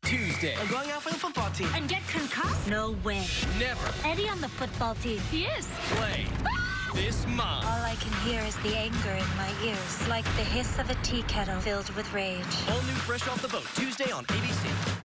Tuesday. I'm going out for the football team. And get concussed? No way. Never Eddie on the football team. He is. play this month. All I can hear is the anger in my ears, like the hiss of a tea kettle filled with rage. All new Fresh Off the Boat, Tuesday on ABC.